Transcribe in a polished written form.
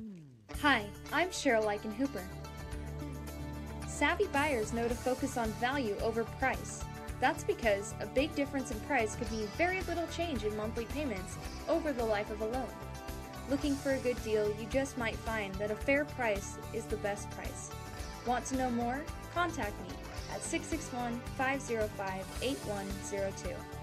Hi, I'm Cheryl Lichen-Hooper. Savvy buyers know to focus on value over price. That's because a big difference in price could mean very little change in monthly payments over the life of a loan. Looking for a good deal, you just might find that a fair price is the best price. Want to know more? Contact me at 661-505-8102.